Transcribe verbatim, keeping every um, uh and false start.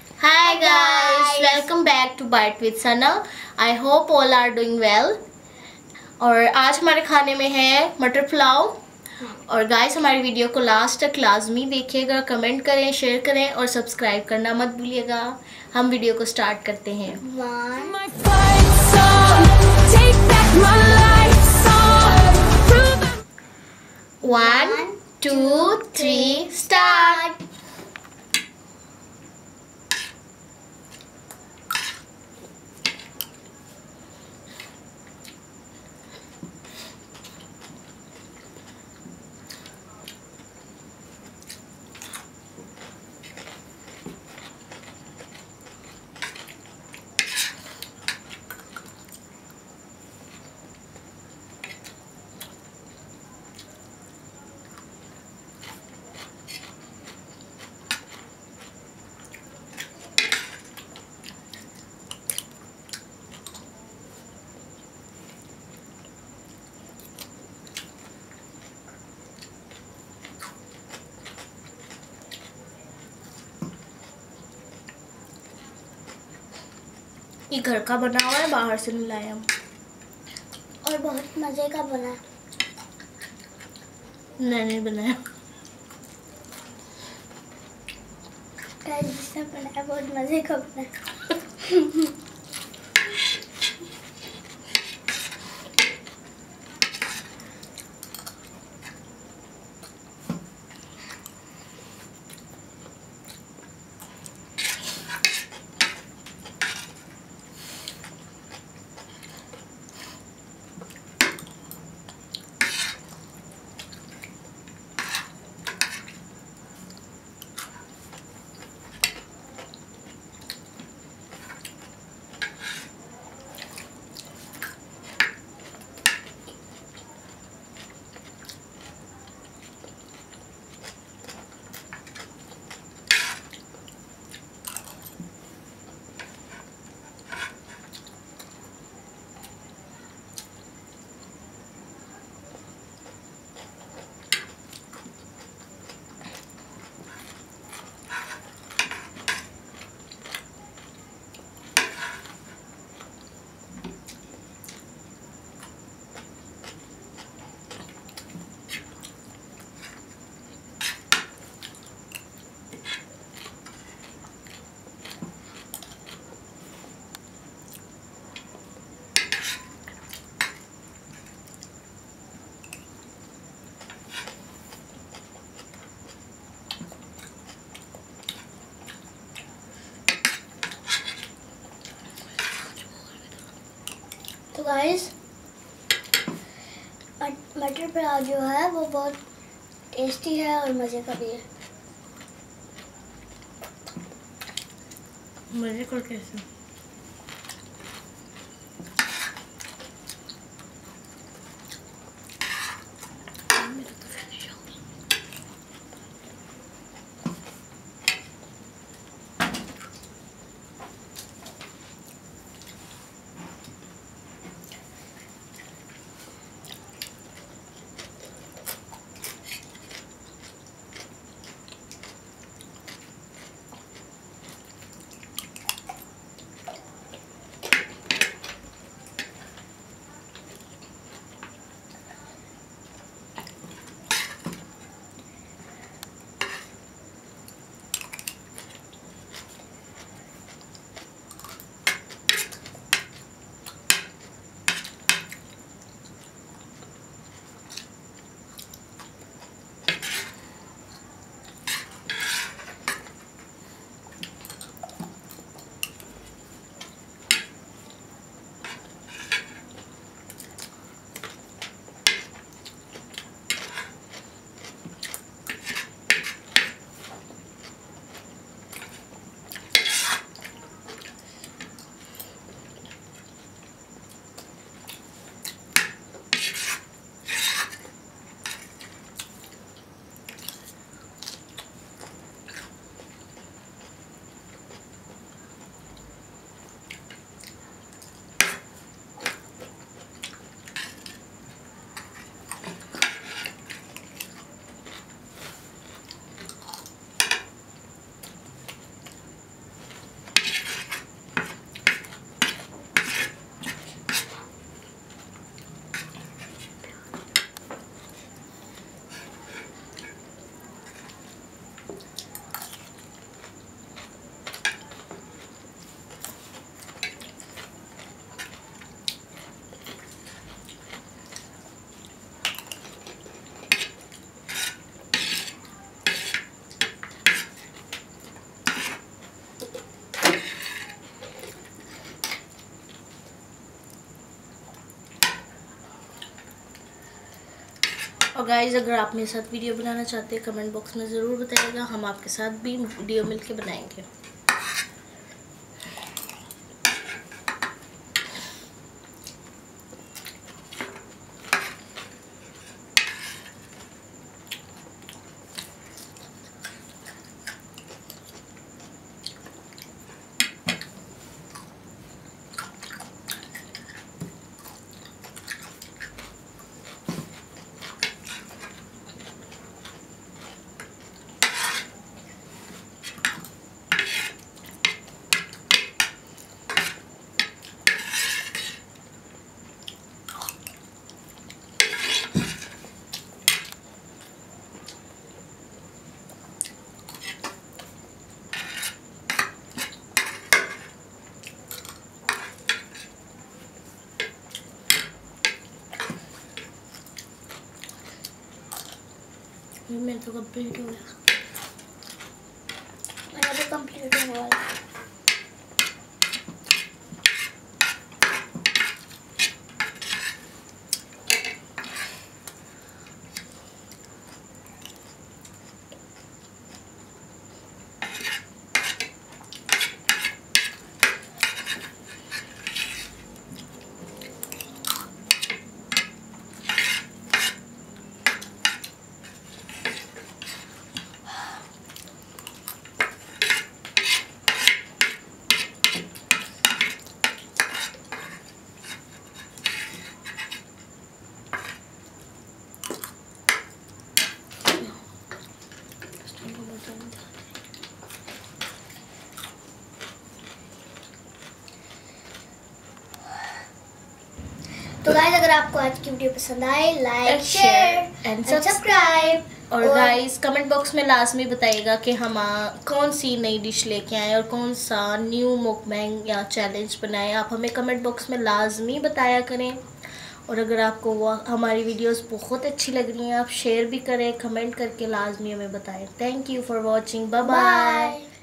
Hi Hi guys, guys. welcome back to Bite with Sana. I hope all are doing well. और आज हमारे खाने में है मटर पुलाव। और गाइस हमारी वीडियो को लास्ट तक लाजमी देखिएगा, कमेंट करें, शेयर करें और सब्सक्राइब करना मत भूलिएगा। हम वीडियो को स्टार्ट करते हैं। One. My fight song, take back my life song, prove I'm one two three start. ये घर का बना हुआ है, बाहर से नहीं लाए हम। और बहुत मजे का बना। नहीं नहीं बनाया। गाइस जिसने बनाया बहुत मजे का बना। तो गाइस मटर पुलाव जो है वो बहुत टेस्टी है और मजे का भी है। मजे को कैसे? गाइज अगर आप मेरे साथ वीडियो बनाना चाहते हैं कमेंट बॉक्स में ज़रूर बताइएगा, हम आपके साथ भी वीडियो मिलके बनाएंगे। मेरा तो कंप्लीट हो गया। मेरा तो कंप्लीट हो गया। तो गाइस अगर आपको आज की वीडियो पसंद आए like share and and subscribe. और गाइस कमेंट बॉक्स में लाजमी बताइएगा कि हम कौन सी नई डिश लेके आए और कौन सा न्यू मुकबैंग या चैलेंज बनाए। आप हमें कमेंट बॉक्स में लाजमी बताया करें। और अगर आपको वो हमारी वीडियोस बहुत अच्छी लग रही हैं आप शेयर भी करें, कमेंट करके लाजमी हमें बताएं। Thank you for watching. Bye bye.